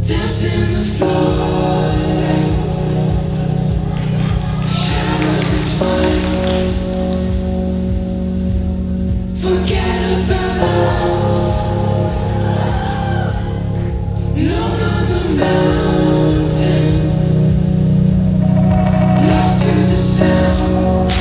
Dancing the floor, shadows entwine. Forget about us. Alone on the mountain, lost to the sound.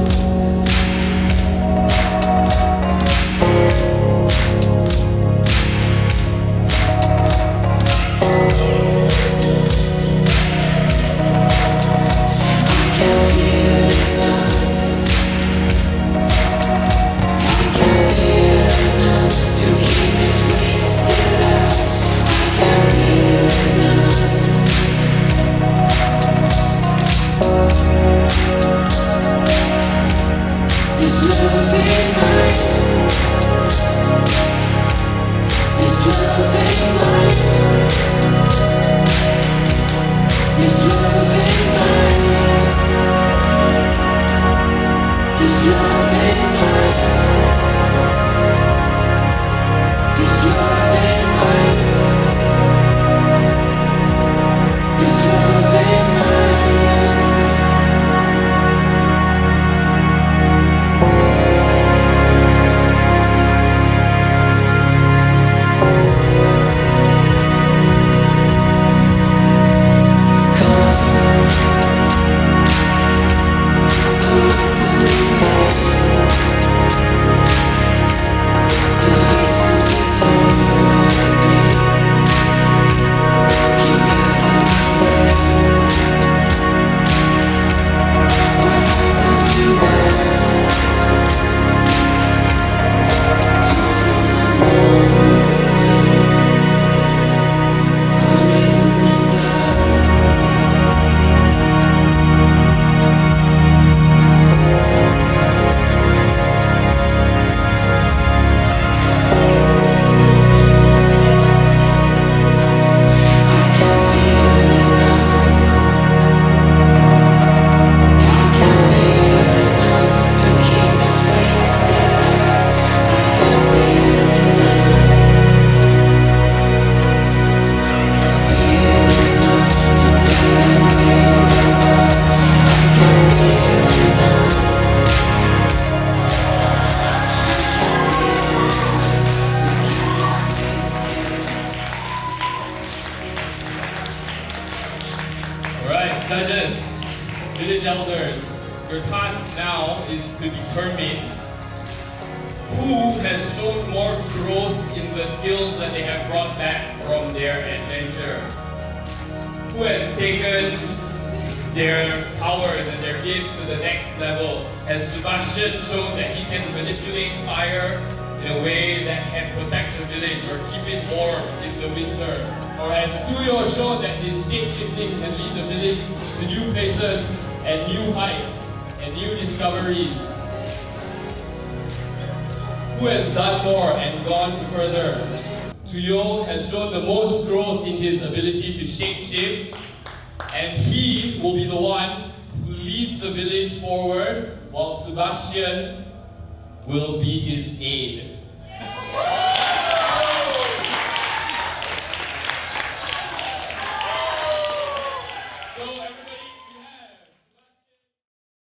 Judges, village elders, your task now is to determine who has shown more growth in the skills that they have brought back from their adventure. Who has taken their powers and their gifts to the next level? Has Sebastian shown that he can manipulate fire in a way that can protect the village or keep it warm in the winter? Or has Tuyo shown that his shape-shifting can lead the village to new places and new heights and new discoveries? Who has done more and gone further? Tuyo has shown the most growth in his ability to shape-shift, and he will be the one who leads the village forward, while Sebastian will be his aide.